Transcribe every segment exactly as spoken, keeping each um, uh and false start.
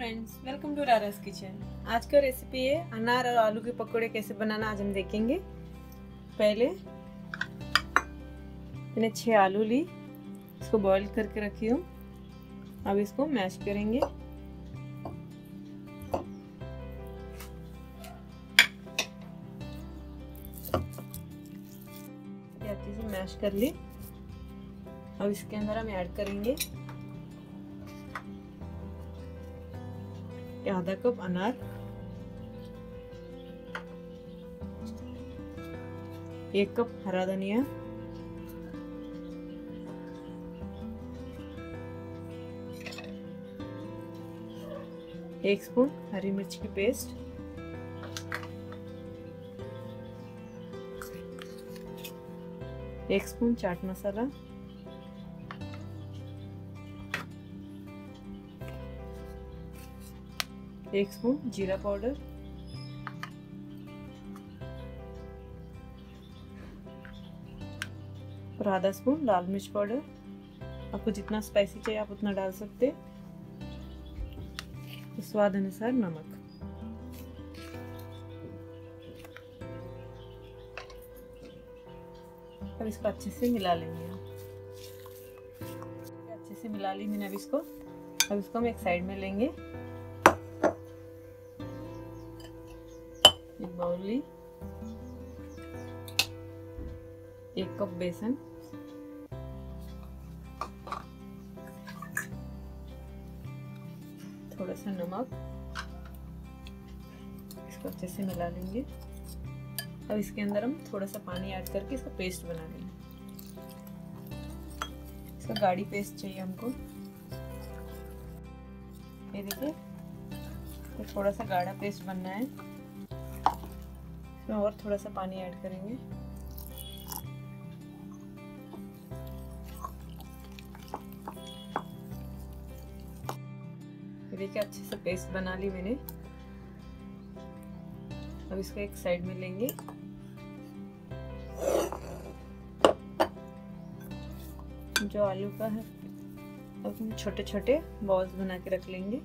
Friends, welcome to Rara's kitchen. आज का recipe है अनार और आलू के पकोड़े कैसे बनाना आज हम देखेंगे। पहले मैंने छह आलू ली, इसको बॉईल करके रखी हूँ। अब इसको मैश करेंगे। अच्छे से मैश कर ली। अब इसके अंदर हम ऐड करेंगे आधा कप अनार, एक कप हरा धनिया, एक स्पून हरी मिर्च की पेस्ट, एक स्पून चाट मसाला, एक स्पून जीरा पाउडर, और आधा स्पून लाल मिर्च पाउडर। आपको जितना स्पाइसी चाहिए आप उतना डाल सकते हैं। स्वाद अनुसार नमक। अब इसको अच्छे से मिला लेंगे। अच्छे से मिला ली मैंने अब इसको। अब इसको हम एक साइड में लेंगे। एक बाउल ली, एक कप बेसन, थोड़ा सा नमक, इसको अच्छे से मिला लेंगे। अब इसके अंदर हम थोड़ा सा पानी ऐड करके इसका पेस्ट बना लेंगे। इसका गाढ़ी पेस्ट चाहिए हमको। ये देखिए, तो थोड़ा सा गाढ़ा पेस्ट बनना है। इसमें और थोड़ा सा पानी ऐड करेंगे। देखिए अच्छे से पेस्ट बना ली मैंने। अब इसको एक साइड में लेंगे। जो आलू का है अब हम छोटे छोटे बॉल्स बना के रख लेंगे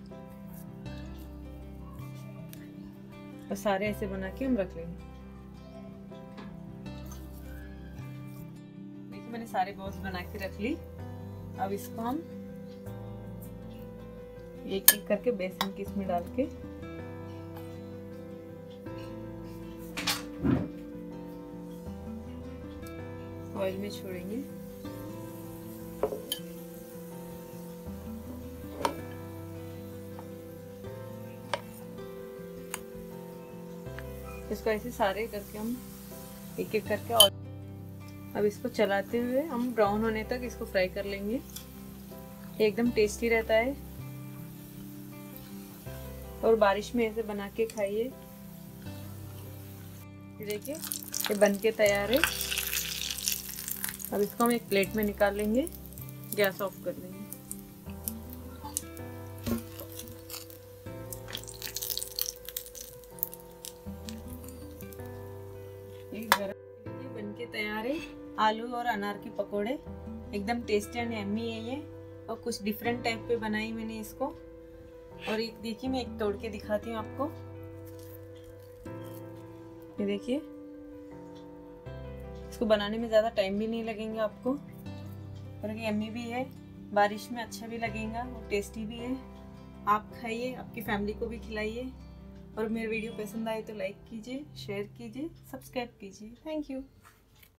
और सारे ऐसे बना के हम रख लेंगे। देखिए मैंने सारे बॉल्स बना के रख ली। अब इसको हम एक एक करके बेसन की इसमें डाल के ऑयल में छोड़ेंगे। इसको ऐसे सारे करके हम एक एक करके और अब इसको चलाते हुए हम ब्राउन होने तक इसको फ्राई कर लेंगे। एकदम टेस्टी रहता है और बारिश में ऐसे बना के खाइए। देखिए ये बन के तैयार है। अब इसको हम एक प्लेट में निकाल लेंगे। गैस ऑफ कर लेंगे। ये गरम बन के तैयार है आलू और अनार के पकोड़े। एकदम टेस्टी एंड यम्मी है ये। और कुछ डिफरेंट टाइप पे बनाई मैंने इसको। और एक देखिए मैं एक तोड़ के दिखाती हूँ आपको। ये देखिए, इसको बनाने में ज़्यादा टाइम भी नहीं लगेगा आपको और ये यम्मी भी है। बारिश में अच्छा भी लगेगा और टेस्टी भी है। आप खाइए, आपकी फैमिली को भी खिलाइए। और मेरे वीडियो पसंद आए तो लाइक कीजिए, शेयर कीजिए, सब्सक्राइब कीजिए। Thank you.